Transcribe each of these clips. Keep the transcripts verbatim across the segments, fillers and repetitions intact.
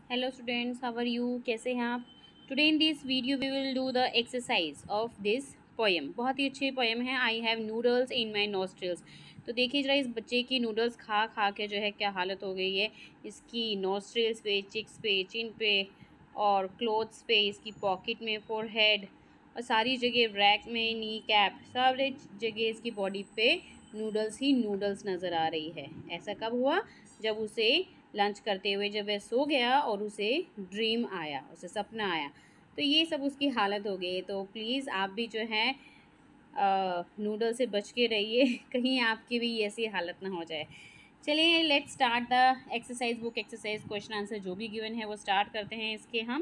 Hello students, how are you? कैसे हैं आप? Today in this video we will do the exercise of this poem. बहुत ही अच्छी poem है. I have noodles in my nostrils. तो देखिए जरा इस बच्चे की नूडल्स खा खा के जो है क्या हालत हो गई है. इसकी नोस्ट्रिल्स पे, चिक्स पे, चिन पे और क्लोथ्स पे, इसकी पॉकेट में, फोरहेड और सारी जगह रैक में, नी कैप, सारे जगह इसकी बॉडी पे नूडल्स ही नूडल्स नज़र आ रही है. ऐसा कब हुआ? जब उसे लंच करते हुए जब वह सो गया और उसे ड्रीम आया, उसे सपना आया, तो ये सब उसकी हालत हो गई. तो प्लीज़ आप भी जो है नूडल से बच के रहिए कहीं आपकी भी ऐसी हालत ना हो जाए. चलिए let's start the exercise. Book exercise question answer जो भी गिवन है वो स्टार्ट करते हैं इसके हम.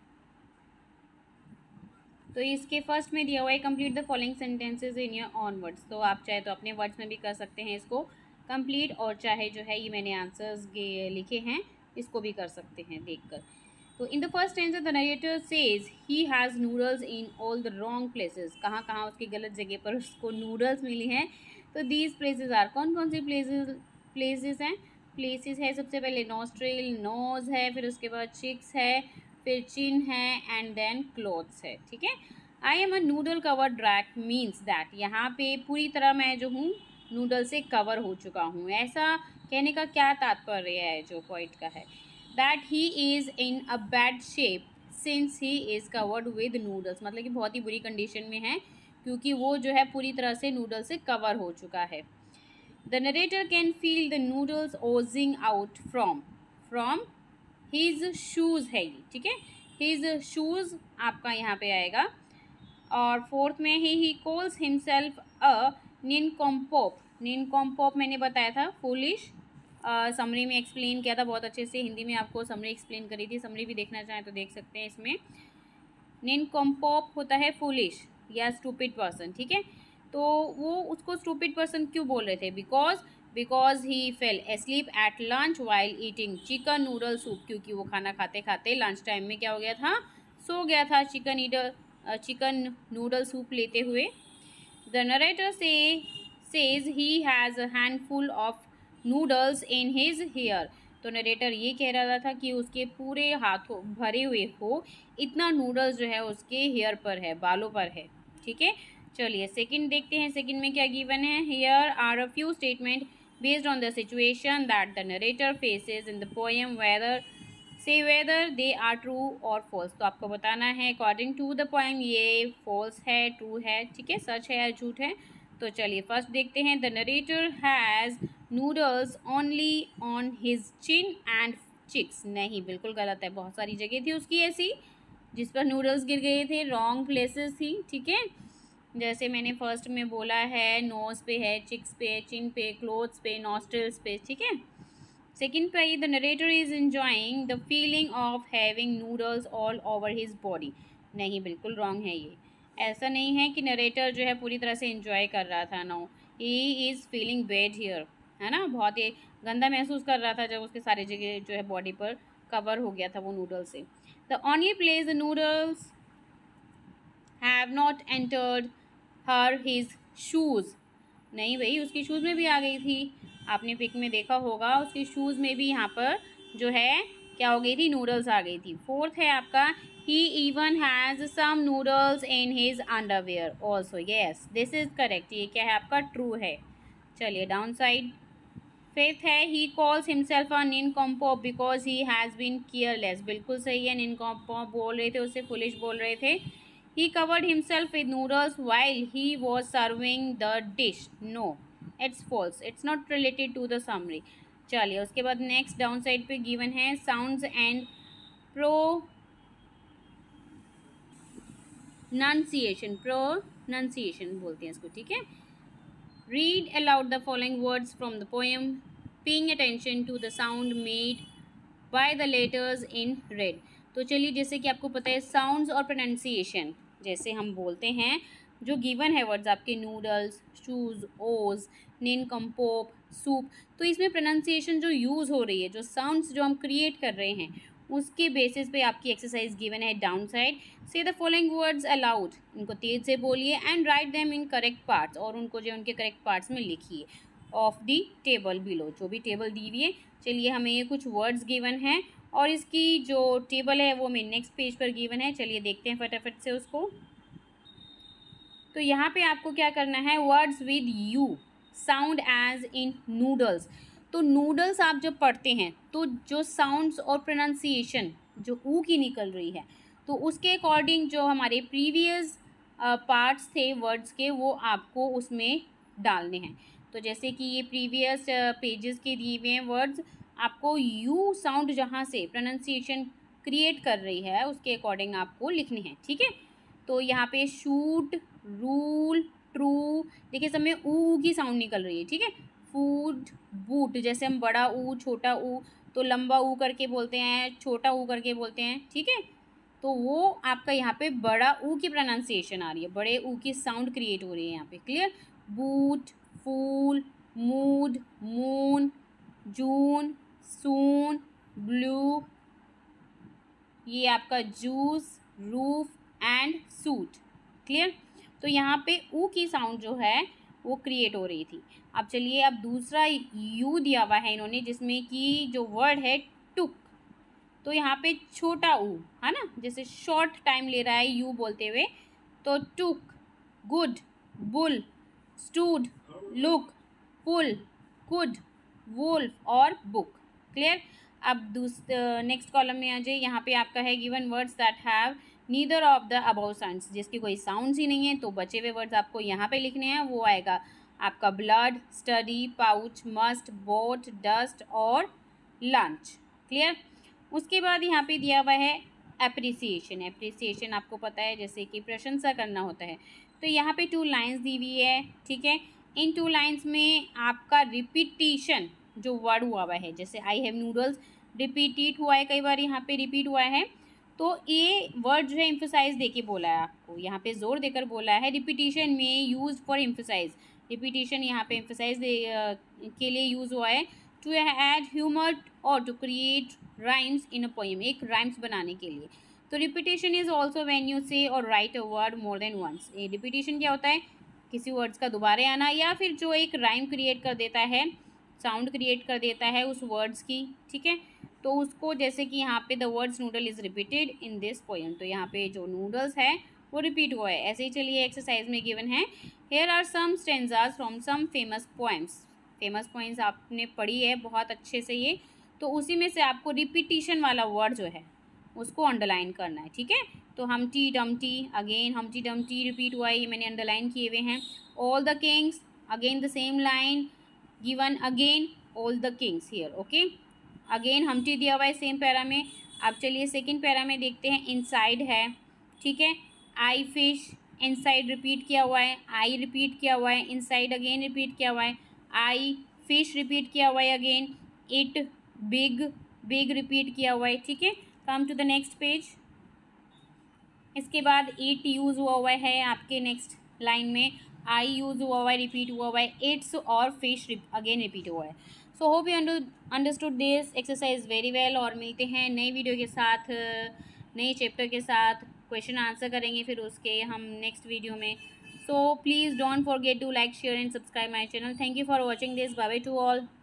तो इसके फर्स्ट में दिया हुआ है complete the following sentences in your own words. तो आप चाहे तो अपने वर्ड्स में भी कर सकते हैं इसको कंप्लीट, और चाहे जो है ये मैंने आंसर्स लिखे हैं इसको भी कर सकते हैं देखकर. तो in the first answer the narrator says he has noodles in all the wrong places. कहाँ कहाँ उसकी गलत जगह पर उसको नूडल्स मिली हैं. तो दीज प्लेसेस आर, कौन कौन सी प्लेसेस प्लेसेस हैं? प्लेसेस है सबसे पहले नोस्ट्रिल, नोज है, फिर उसके बाद चिक्स है, फिर चिन है एंड देन क्लोथ्स है. ठीक है. I am a noodle covered rack means that, यहाँ पे पूरी तरह मैं जो हूँ नूडल से कवर हो चुका हूँ. ऐसा कहने का क्या तात्पर्य है जो पॉइंट का है? That he is in a bad shape since he is covered with noodles, मतलब कि बहुत ही बुरी कंडीशन में है क्योंकि वो जो है पूरी तरह से नूडल से कवर हो चुका है. The narrator can feel the noodles oozing out from from his shoes है ये. ठीक है. हिज शूज़ आपका यहाँ पे आएगा. और फोर्थ में ही ही कॉल्स हिमसेल्फ अ निनकॉम्पोप. निनकॉम्पोप मैंने बताया था फूलिश. समरी में एक्सप्लेन किया था बहुत अच्छे से, हिंदी में आपको समरी एक्सप्लेन करी थी. समरी भी देखना चाहें तो देख सकते हैं इसमें. निनकॉम्पोप होता है फूलिश या स्टूपिड पर्सन. ठीक है. तो वो उसको स्टूपिड पर्सन क्यों बोल रहे थे? Because because he fell asleep at lunch while eating chicken noodle soup, क्योंकि वो खाना खाते खाते लंच टाइम में क्या हो गया था? सो गया था चिकन ईडर चिकन नूडल सूप लेते हुए. द नरेटर से says he has a handful of noodles in his hair. तो नरेटर ये कह रहा था कि उसके पूरे हाथों भरे हुए हो इतना नूडल्स जो है उसके हेयर पर है, बालों पर है. ठीक है. चलिए सेकंड देखते हैं. सेकंड में क्या गिवन है? Here are a few statement based on the situation that the narrator faces in the poem, whether say whether they are true और फॉल्स. तो आपको बताना है अकॉर्डिंग टू द पोएम ये फॉल्स है, ट्रू है, ठीक है, सच है या झूठ है. तो चलिए फर्स्ट देखते हैं. The narrator has noodles only on his chin and cheeks. नहीं, बिल्कुल गलत है. बहुत सारी जगह थी उसकी ऐसी जिस पर नूडल्स गिर गए थे, रॉन्ग प्लेसेस थी. ठीक है. जैसे मैंने फर्स्ट में बोला है नोज पे है, चिक्स पे, चिन पे, क्लोथ्स पे, नॉस्ट्रिल्स पे. ठीक है. सेकेंड पे the narrator is enjoying the feeling of having noodles all over his body. नहीं, बिल्कुल रॉन्ग है ये. ऐसा नहीं है कि नरेटर जो है पूरी तरह से एंजॉय कर रहा था. No, he is feeling bad here, है ना. बहुत ही गंदा महसूस कर रहा था जब उसके सारी जगह जो है बॉडी पर कवर हो गया था वो नूडल से. The only place the noodles have not entered her his shoes. नहीं भाई, उसकी शूज़ में भी आ गई थी. आपने पिक में देखा होगा उसकी शूज़ में भी यहाँ पर जो है क्या हो गई थी? नूडल्स आ गई थी. फोर्थ है आपका he even has some noodles in his underwear also. Yes, this is correct. ये क्या है आपका? ट्रू है. चलिए डाउन साइड. फिफ्थ है he calls himself a nincompoop because he has been careless. बिल्कुल सही है. निनकॉम्पोप बोल रहे थे, उससे फुलिश बोल रहे थे. He covered himself with noodles while he was serving the dish. No, it's false. It's not related to the summary. चलिए उसके बाद नेक्स्ट डाउन साइड पे गिवन है साउंड्स एंड प्रोनाउंसिएशन. प्रोनाउंसिएशन बोलते हैं इसको. ठीक है. Read aloud the following words from the poem paying attention to the sound made by the letters in red. तो चलिए जैसे कि आपको पता है साउंड्स और प्रोनाउंसिएशन जैसे हम बोलते हैं, जो गिवन है वर्ड्स आपके नूडल्स, शूज़, ओज, निनकॉम्पोप, सूप, तो इसमें प्रोनाउंसिएशन जो यूज़ हो रही है, जो साउंड्स जो हम क्रिएट कर रहे हैं उसके बेसिस पे आपकी एक्सरसाइज गिवन है down side. Say the following words aloud, इनको तेज से बोलिए and write them in correct parts, और उनको जो उनके करेक्ट पार्ट्स में लिखिए. ऑफ द टेबल बिलो, जो भी टेबल दी हुई है। चलिए हमें ये कुछ वर्ड्स गिवन हैं और इसकी जो टेबल है वो मेरे नेक्स्ट पेज पर गिवन है। चलिए देखते हैं फटाफट से उसको। तो यहाँ पे आपको क्या करना है, words with U sound as in noodles. तो नूडल्स आप जब पढ़ते हैं तो जो साउंड्स और प्रोनाउंसिएशन जो ऊ की निकल रही है, तो उसके अकॉर्डिंग जो हमारे प्रीवियस पार्ट्स थे वर्ड्स के वो आपको उसमें डालने हैं। तो जैसे कि ये प्रीवियस पेजेस के दिए हुए हैं वर्ड्स, आपको यू साउंड जहाँ से प्रोनाउंसिएशन क्रिएट कर रही है उसके अकॉर्डिंग आपको लिखने हैं, ठीक है। तो यहाँ पे शूट, रूल, ट्रू, देखिए सब में ऊ ऊ की साउंड निकल रही है, ठीक है। फूड, बूट, जैसे हम बड़ा ऊ छोटा ऊ, तो लंबा ऊ करके बोलते हैं, छोटा ऊ करके बोलते हैं, ठीक है। तो वो आपका यहाँ पे बड़ा ऊ की प्रोनाउंसिएशन आ रही है, बड़े ऊ की साउंड क्रिएट हो रही है यहाँ पे, clear. Boot, fool, mood, moon, June, soon, blue, ये आपका juice, roof and suit, clear. तो यहाँ पे ऊ की साउंड जो है वो क्रिएट हो रही थी। अब चलिए, अब दूसरा यू दिया हुआ है इन्होंने जिसमें कि जो वर्ड है टुक। तो यहाँ पे छोटा ऊ है ना, जैसे शॉर्ट टाइम ले रहा है यू बोलते हुए, तो took, good, bull, stood, look, pull, could, wolf और बुक, क्लियर। अब दूसरे नेक्स्ट कॉलम में आ जाइए। यहाँ पे आपका है given words that have neither of the above sounds, जिसकी कोई साउंड्स ही नहीं है, तो बचे हुए वर्ड्स आपको यहाँ पे लिखने हैं। वो आएगा आपका blood, study, pouch, must, boat, dust और लंच, क्लियर। उसके बाद यहाँ पे दिया हुआ है एप्रिसिएशन। एप्रिसिएशन आपको पता है जैसे कि प्रशंसा करना होता है। तो यहाँ पे टू लाइन्स दी हुई है, ठीक है। इन टू लाइन्स में आपका रिपीटिशन जो वर्ड हुआ हुआ है, जैसे आई हैव नूडल्स रिपीटेड हुआ है, कई बार यहाँ पे रिपीट हुआ है, तो ये वर्ड जो है एम्फसाइज देके बोला है आपको, यहाँ पे जोर देकर बोला है। रिपीटिशन में यूज फॉर एम्फसाइज, रिपीटिशन यहाँ पे एम्फसाइज के लिए यूज हुआ है। टू ऐड ह्यूमर और to create rhymes in a poem, एक राइम्स बनाने के लिए। तो repetition is also when you say और write a word more than once. ये रिपीटिशन क्या होता है, किसी वर्ड्स का दोबारा आना या फिर जो एक राइम क्रिएट कर देता है, साउंड क्रिएट कर देता है उस वर्ड्स की, ठीक है। तो उसको जैसे कि यहाँ पे the words noodle is repeated in this poem, तो यहाँ पे जो नूडल्स है वो रिपीट हुआ है। ऐसे ही चलिए एक्सरसाइज में गिवन है, here are some stanzas from some famous poems. Famous poems आपने पढ़ी है बहुत अच्छे से ये, तो उसी में से आपको रिपीटिशन वाला वर्ड जो है उसको अंडरलाइन करना है, ठीक है। तो Humpty Dumpty, again Humpty Dumpty repeat हुआ है, ये मैंने अंडरलाइन किए हुए हैं। All the kings, again the same line given, again all the kings here, okay. Again Humpty दिया हुआ है सेम पैरा में। अब चलिए सेकंड पैरा में देखते हैं, इनसाइड है, ठीक है। आई फिश, इनसाइड रिपीट किया हुआ है, आई रिपीट किया हुआ है, इनसाइड अगेन रिपीट किया हुआ है, आई फिश रिपीट किया हुआ है again, it big, big repeat किया हुआ है, ठीक है। Come to the next page. इसके बाद इट यूज़ हुआ हुआ है आपके नेक्स्ट लाइन में, आई यूज़ हुआ हुआ है, रिपीट हुआ हुआ है, इट्स और फिश अगेन रिपीट हुआ है। So hope you understood this exercise very well. और मिलते हैं नई वीडियो के साथ, नए चैप्टर के साथ, क्वेश्चन आंसर करेंगे फिर उसके हम नेक्स्ट वीडियो में। So please don't forget to like, share and subscribe my channel. Thank you for watching this, bye bye to all.